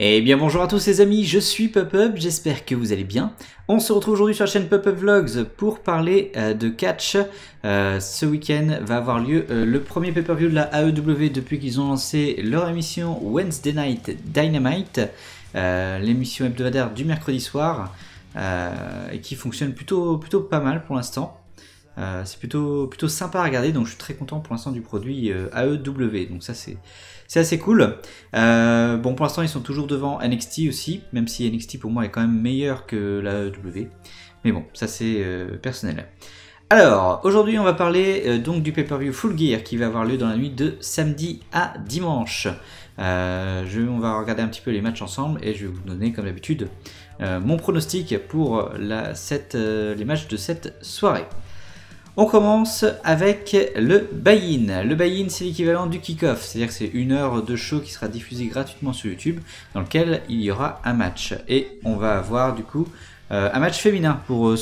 Eh bien bonjour à tous les amis, je suis PopUp, j'espère que vous allez bien. On se retrouve aujourd'hui sur la chaîne PopUp Vlogs pour parler de catch. Ce week-end va avoir lieu le premier pay-per-view de la AEW depuis qu'ils ont lancé leur émission Wednesday Night Dynamite, l'émission hebdomadaire du mercredi soir, et qui fonctionne plutôt pas mal pour l'instant. C'est plutôt sympa à regarder, donc je suis très content pour l'instant du produit AEW, donc ça c'est assez cool. Bon, pour l'instant ils sont toujours devant NXT aussi, même si NXT pour moi est quand même meilleur que la AEW, mais bon, ça c'est personnel. Alors, aujourd'hui on va parler donc du pay-per-view Full Gear qui va avoir lieu dans la nuit de samedi à dimanche. On va regarder un petit peu les matchs ensemble et je vais vous donner comme d'habitude mon pronostic pour les matchs de cette soirée. On commence avec le buy-in. Le buy-in, c'est l'équivalent du kick-off, c'est-à-dire que c'est une heure de show qui sera diffusée gratuitement sur YouTube, dans lequel il y aura un match. Et on va avoir du coup un match féminin pour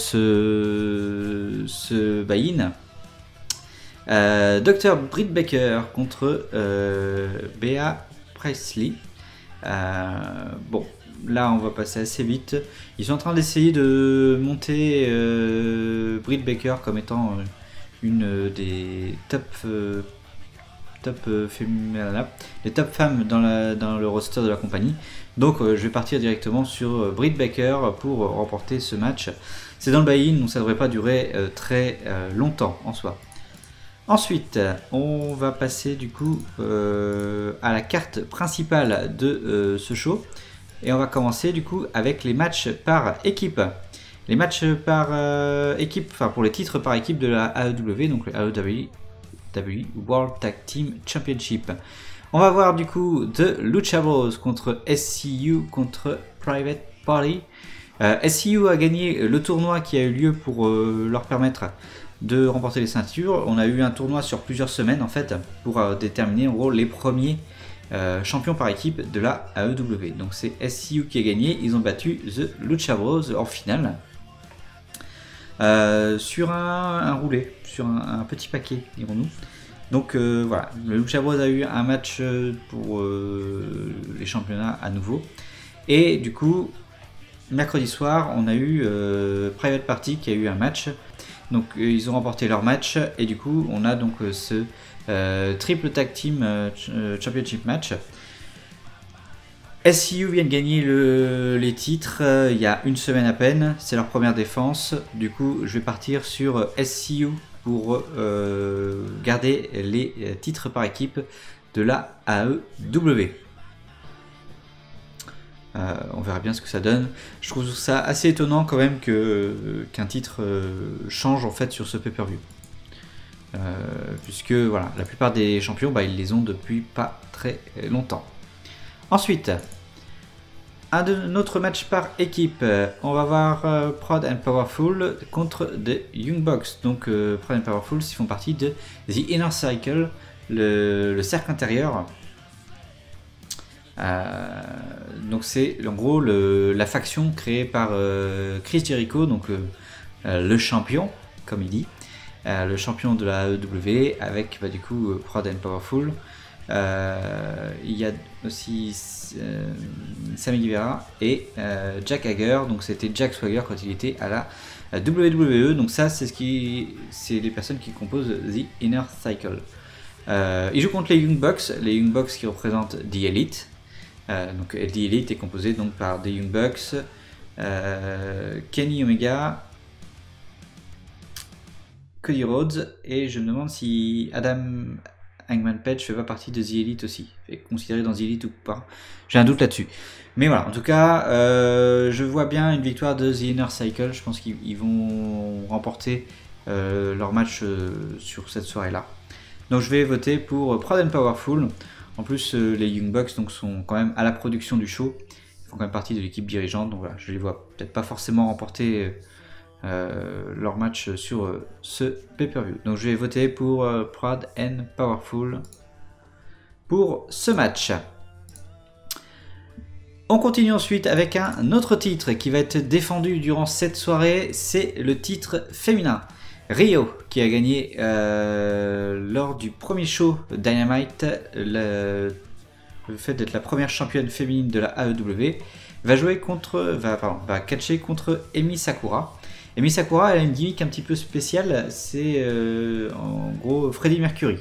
ce buy-in. Dr. Britt Baker contre Bea Priestley. Bon. Là, on va passer assez vite. Ils sont en train d'essayer de monter Britt Baker comme étant une des top femmes dans le roster de la compagnie. Donc, je vais partir directement sur Britt Baker pour remporter ce match. C'est dans le buy-in, donc ça ne devrait pas durer très longtemps en soi. Ensuite, on va passer du coup à la carte principale de ce show. Et on va commencer du coup avec les matchs par équipe. Les matchs par équipe, enfin pour les titres par équipe de la AEW, donc le AEW World Tag Team Championship. On va voir du coup de Lucha Bros contre SCU contre Private Party. SCU a gagné le tournoi qui a eu lieu pour leur permettre de remporter les ceintures. On a eu un tournoi sur plusieurs semaines en fait pour déterminer en gros les premiers champion par équipe de la AEW. Donc c'est SCU qui a gagné, ils ont battu The Lucha Bros en finale sur un roulé, sur un petit paquet dirons-nous. Donc voilà, le Lucha Bros a eu un match pour les championnats à nouveau. Et du coup, mercredi soir, on a eu Private Party qui a eu un match. Donc ils ont remporté leur match et du coup on a donc ce triple tag team championship match. SCU vient de gagner les titres il y a une semaine à peine, c'est leur première défense. Du coup je vais partir sur SCU pour garder les titres par équipe de la AEW. On verra bien ce que ça donne. Je trouve ça assez étonnant quand même qu'un titre change en fait sur ce pay-per-view. Puisque voilà, la plupart des champions ils les ont depuis pas très longtemps. Ensuite, un autre match par équipe. On va voir Proud and Powerful contre The Young Bucks. Donc Proud and Powerful, ils font partie de The Inner Circle, le cercle intérieur. Donc c'est en gros la faction créée par Chris Jericho, donc le champion, comme il dit, le champion de la AEW, avec du coup Proud and Powerful. Il y a aussi Sammy Guevara et Jack Hager, donc c'était Jack Swagger quand il était à la WWE. Donc ça c'est les personnes qui composent The Inner Circle. Il joue contre les Young Bucks qui représentent The Elite. Donc The Elite est composé donc par The Young Bucks, Kenny Omega, Cody Rhodes, et je me demande si Adam Hangman Page fait pas partie de The Elite aussi, est considéré dans The Elite ou pas, j'ai un doute là-dessus. Mais voilà, en tout cas, je vois bien une victoire de The Inner Circle. Je pense qu'ils vont remporter leur match sur cette soirée-là. Donc je vais voter pour Proud and Powerful. En plus, les Young Bucks donc, sont quand même à la production du show. Ils font quand même partie de l'équipe dirigeante. Donc voilà, je les vois peut-être pas forcément remporter leur match sur ce pay-per-view. Donc je vais voter pour Proud and Powerful pour ce match. On continue ensuite avec un autre titre qui va être défendu durant cette soirée. C'est le titre féminin. Rio qui a gagné lors du premier show Dynamite le le fait d'être la première championne féminine de la AEW, va catcher contre Emi Sakura. Emi Sakura, elle a une gimmick un petit peu spéciale, c'est en gros Freddie Mercury.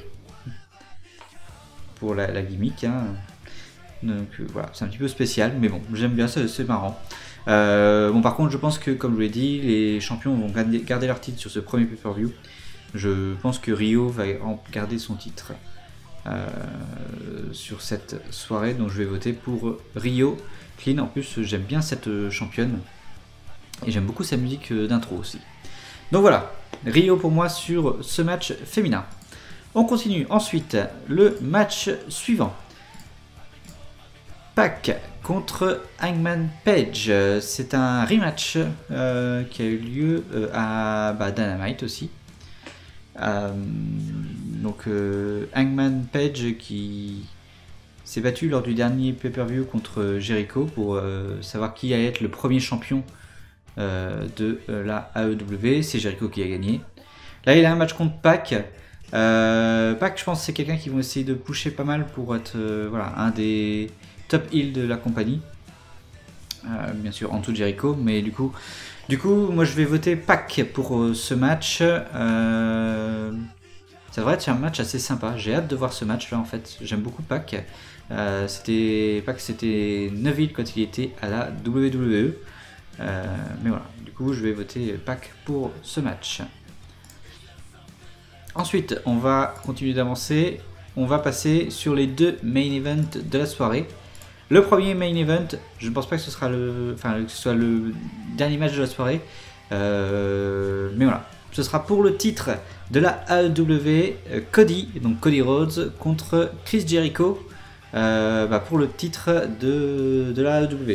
Pour la gimmick, hein. Donc voilà, c'est un petit peu spécial, mais bon, j'aime bien, c'est marrant. Bon, par contre, je pense que, comme je vous l'ai dit, les champions vont garder leur titre sur ce premier pay-per-view. Je pense que Rio va garder son titre sur cette soirée, donc je vais voter pour Rio Clean. En plus, j'aime bien cette championne et j'aime beaucoup sa musique d'intro aussi. Donc voilà, Rio pour moi sur ce match féminin. On continue ensuite le match suivant. Pac contre Hangman Page. C'est un rematch qui a eu lieu à Dynamite aussi. Donc Hangman Page qui s'est battu lors du dernier pay-per-view contre Jericho pour savoir qui allait être le premier champion de la AEW. C'est Jericho qui a gagné. Là il a un match contre Pac. Pac, je pense que c'est quelqu'un qui vont essayer de pusher pas mal pour être voilà, un des top heel de la compagnie. Bien sûr en dessous de Jericho, mais du coup moi je vais voter Pac pour ce match. Ça devrait être un match assez sympa, j'ai hâte de voir ce match là en fait, j'aime beaucoup Pac. C'était Neville quand il était à la WWE. Mais voilà, du coup je vais voter Pac pour ce match. Ensuite, on va continuer d'avancer. On va passer sur les deux main events de la soirée. Le premier main event, je ne pense pas que ce soit le dernier match de la soirée. Mais voilà, ce sera pour le titre de la AEW, Cody Rhodes contre Chris Jericho pour le titre de la AEW.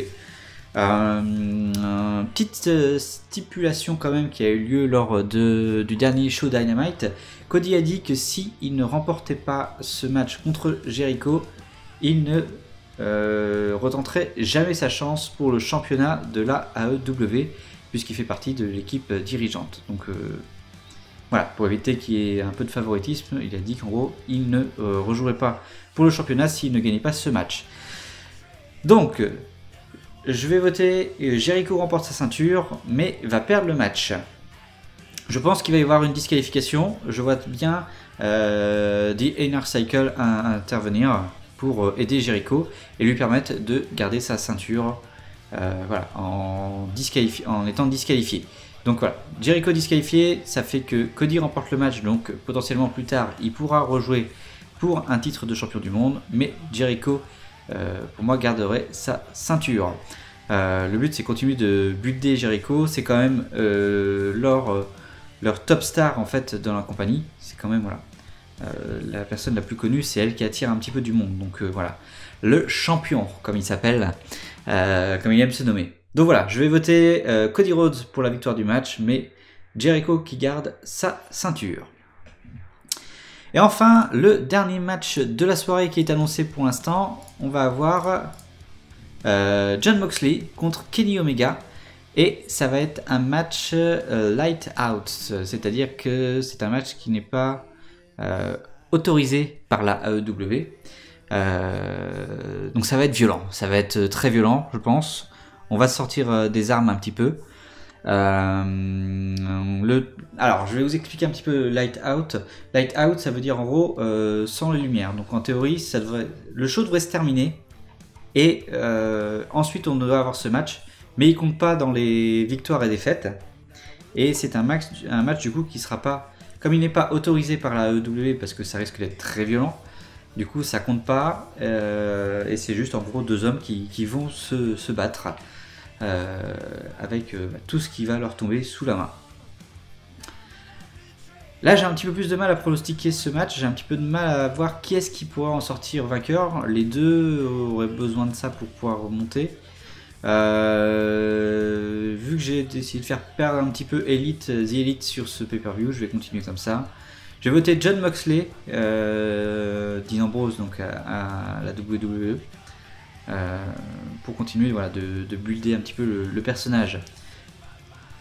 Petite stipulation quand même qui a eu lieu lors du dernier show Dynamite. Cody a dit que si il ne remportait pas ce match contre Jericho, il ne retenterait jamais sa chance pour le championnat de la AEW puisqu'il fait partie de l'équipe dirigeante. Donc voilà, pour éviter qu'il y ait un peu de favoritisme, il a dit qu'en gros il ne rejouerait pas pour le championnat s'il ne gagnait pas ce match. Donc je vais voter Jericho remporte sa ceinture, mais va perdre le match. Je pense qu'il va y avoir une disqualification. Je vois bien The Inner Cycle intervenir pour aider Jericho et lui permettre de garder sa ceinture voilà, en étant disqualifié. Donc voilà, Jericho disqualifié, ça fait que Cody remporte le match, donc potentiellement plus tard, il pourra rejouer pour un titre de champion du monde, mais Jericho pour moi garderait sa ceinture. Le but c'est continuer de builder Jericho, c'est quand même leur top star en fait dans la compagnie, c'est quand même voilà, la personne la plus connue, c'est elle qui attire un petit peu du monde, donc voilà, le champion comme il s'appelle, comme il aime se nommer. Donc voilà, je vais voter Cody Rhodes pour la victoire du match, mais Jericho qui garde sa ceinture. Et enfin, le dernier match de la soirée qui est annoncé pour l'instant, on va avoir Jon Moxley contre Kenny Omega. Et ça va être un match light out, c'est-à-dire que c'est un match qui n'est pas autorisé par la AEW. Donc ça va être violent, ça va être très violent, je pense. On va sortir des armes un petit peu. Alors, je vais vous expliquer un petit peu light out. Light out, ça veut dire en gros sans les lumières. Donc en théorie, le show devrait se terminer et ensuite on devrait avoir ce match, mais il compte pas dans les victoires et défaites. Et c'est un match du coup qui sera pas, comme il n'est pas autorisé par la AEW parce que ça risque d'être très violent. Du coup, ça compte pas et c'est juste en gros deux hommes qui vont se battre. Avec tout ce qui va leur tomber sous la main. Là j'ai un petit peu plus de mal à pronostiquer ce match, j'ai un petit peu de mal à voir qui est-ce qui pourra en sortir vainqueur. Les deux auraient besoin de ça pour pouvoir remonter. Vu que j'ai décidé de faire perdre un petit peu The Elite sur ce pay-per-view, je vais continuer comme ça. Je vais voter Jon Moxley, Dean Ambrose donc à la WWE. Pour continuer voilà, de builder un petit peu le personnage.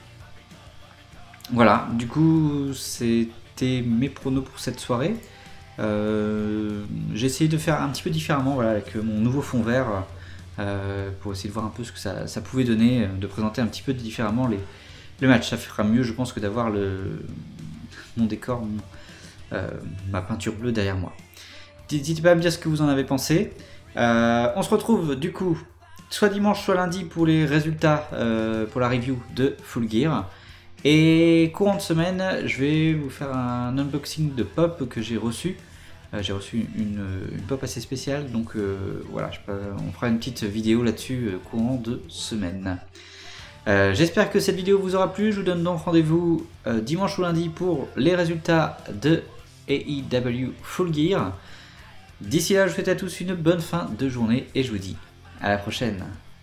Voilà, du coup c'était mes pronos pour cette soirée. J'ai essayé de faire un petit peu différemment, voilà, avec mon nouveau fond vert, pour essayer de voir un peu ce que ça pouvait donner, de présenter un petit peu différemment le match. Ça fera mieux, je pense, que d'avoir mon décor, ma peinture bleue derrière moi. N'hésitez pas à me dire ce que vous en avez pensé. On se retrouve du coup soit dimanche soit lundi pour les résultats, pour la review de Full Gear. Et courant de semaine, je vais vous faire un unboxing de pop que j'ai reçu. J'ai reçu une pop assez spéciale, donc voilà, on fera une petite vidéo là-dessus courant de semaine. J'espère que cette vidéo vous aura plu. Je vous donne donc rendez-vous dimanche ou lundi pour les résultats de AEW Full Gear. D'ici là, je vous souhaite à tous une bonne fin de journée et je vous dis à la prochaine.